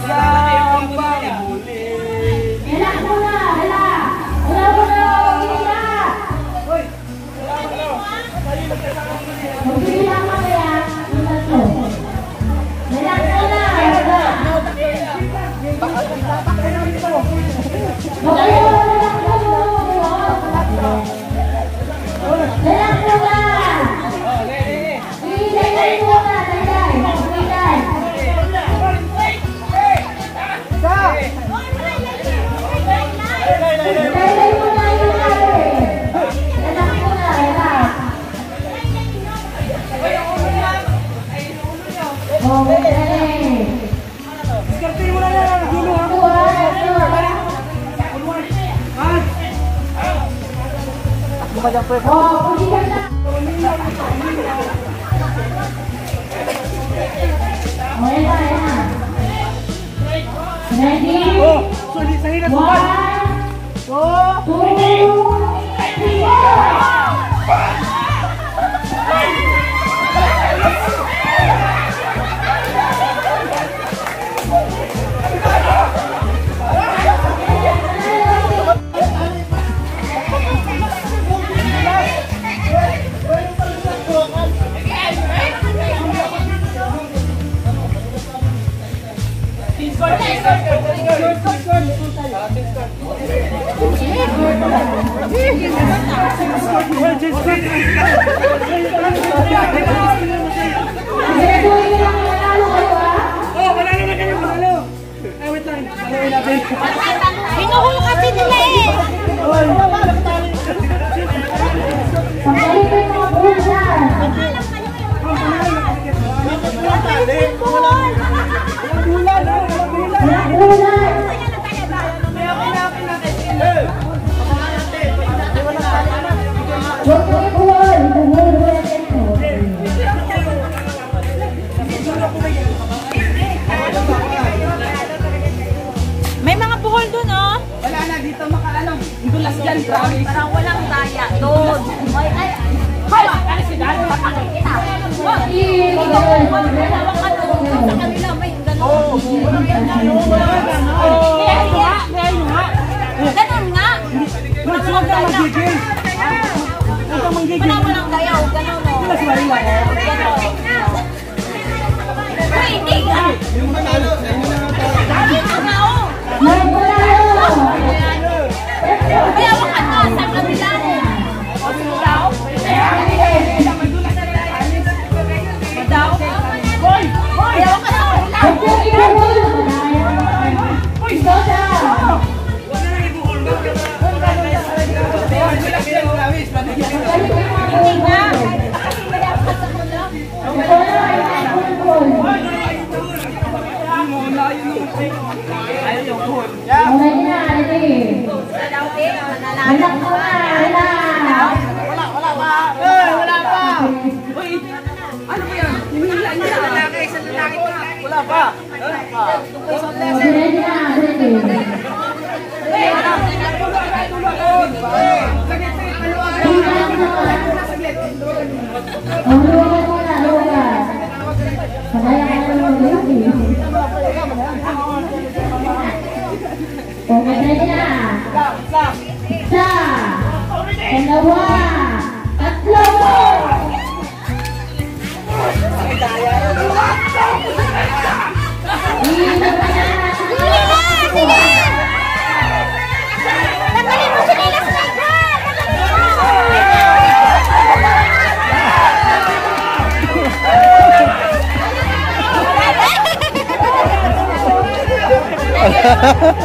May mga buhol dun, oh. Wala na dito makaano. Dulas dyan, promise. Parang walang daya doon. Ay. Hala, kasi si Dad, papakita. Wag. Dalawang ka doon. Sa kanila may gano'n. Ganun nga. Huwag kang magigil. Wala walang dayaw. Ganun, oh. Ganun. Uy, hindi nga. Dali mo nga, oh. Kaya wakan na sa kanila. Ha ha ha.